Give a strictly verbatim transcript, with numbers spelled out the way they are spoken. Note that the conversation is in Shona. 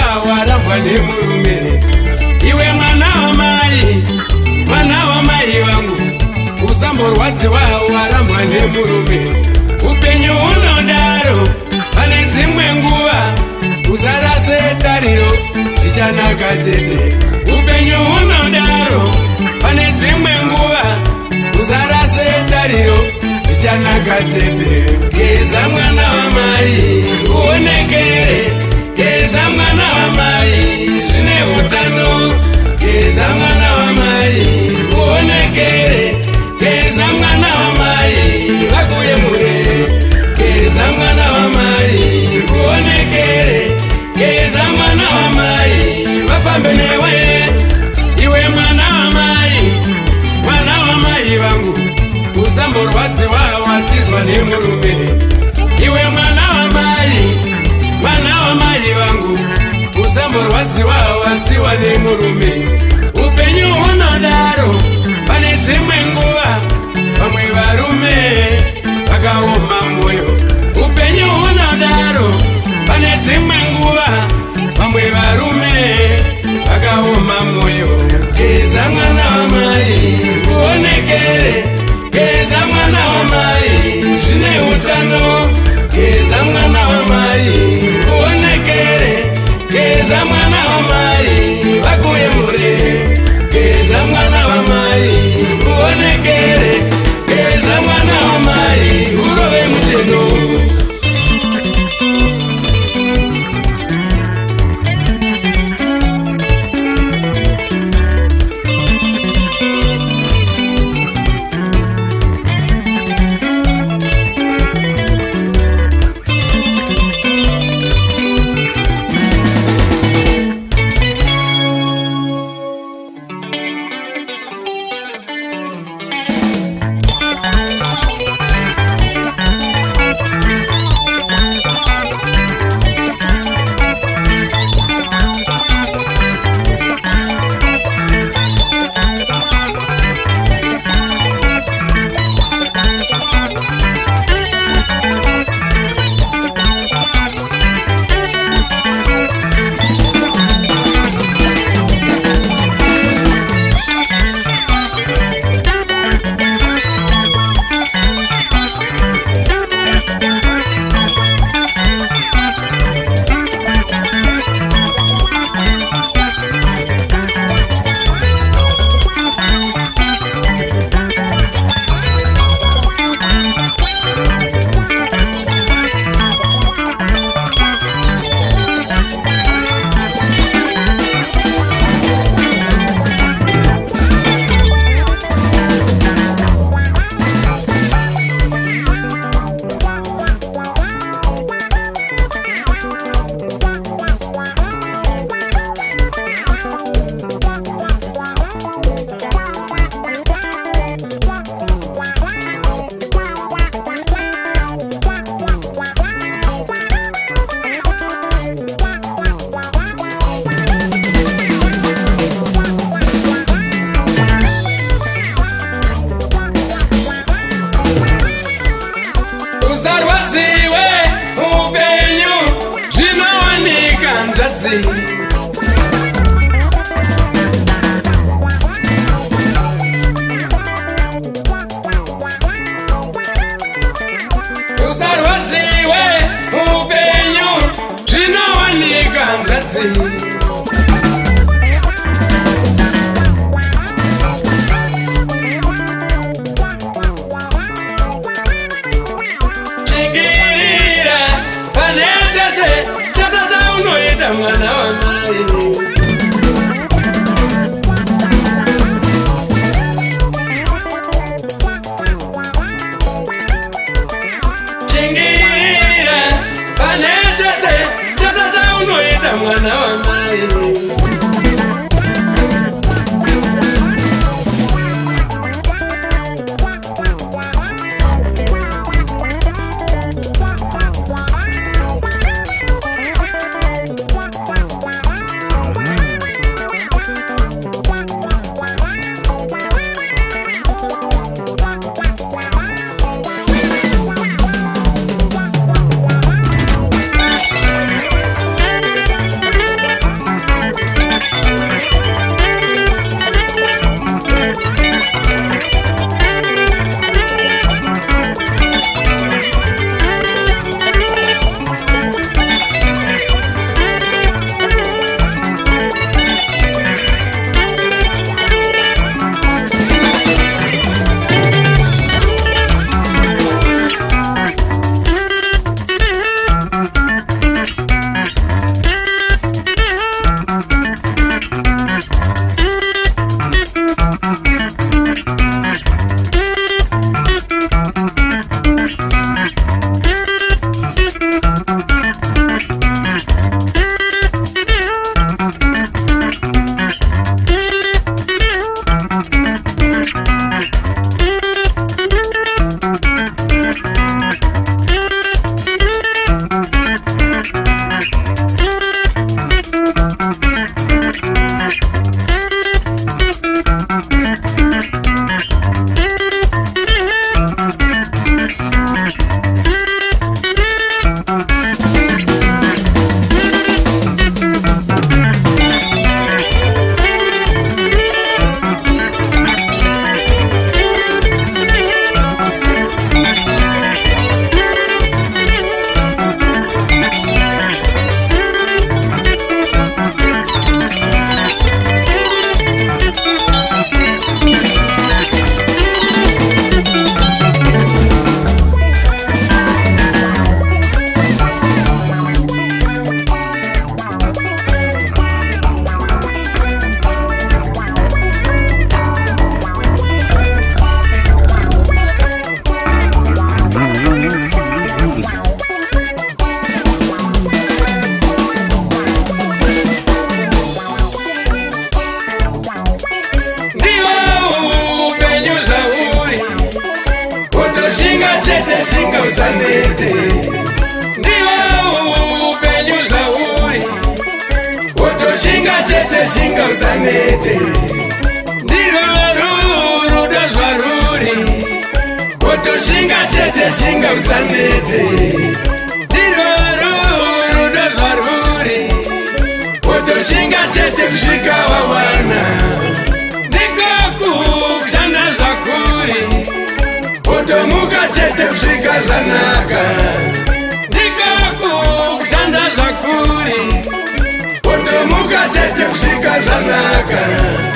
warambwa nemurume. Iwe mwana wamai, mwana wamai vangu, usamborwadziwa warambwa nemurume. Upenyu unodaro, pane dzimwe nguva, usarase tariro, zvichanaka chete. Upenyu unodaro, pane dzimwe nguva, usarase tariro, zvichanaka chete. Geza mwana wamai, uonekere. Geza mwana wamai, zvine utano. Geza mwana wamai, uonekere. Geza mwana wamai, vakuyemure. Geza mwana wamai, uonekere. Geza mwana wamai, vafambe newe. Iwe mwana wamai, mwana wamai vangu, usamborwadziwa watizwa nemurume. Iwe mwana wamai, mwana wamai vangu, usamborwadziwa wasiwa nemurume. Upenyu unodaro, pane dzimwe nguva, vamwe varume vakaoma moyo. Upenyu unodaro, pane dzimwe nguva, vamwe varume vakaoma moyo. Geza mwana wamai, uonekere. Geza mwana wamai, zvine utano. Geza mwana wamai, uonekere. Geza mwana wamai, vakuyemure. Geza mwana wamai, uonekere. Geza mwana wamai, urove mucheno. Usarwadziwe upenyu, zvinowanika ngatsi. Chingirira pane chese chese chaunoita mwana wamai. Chingirira pane chese chese chaunoita mwana wamai. usanete ndiwo upenyu zvauri wotoshinga chete shinga usanete ndiro rudo zvaruri wotoshinga chete shinga usanete ndiro rudo zvaruri wotoshinga chete kusvika wawana ndiko kushanda zvakuri wotomuka chete kusvika zvanaka ndiko kushanda zvakuri wotomuka chete kusvika zvanaka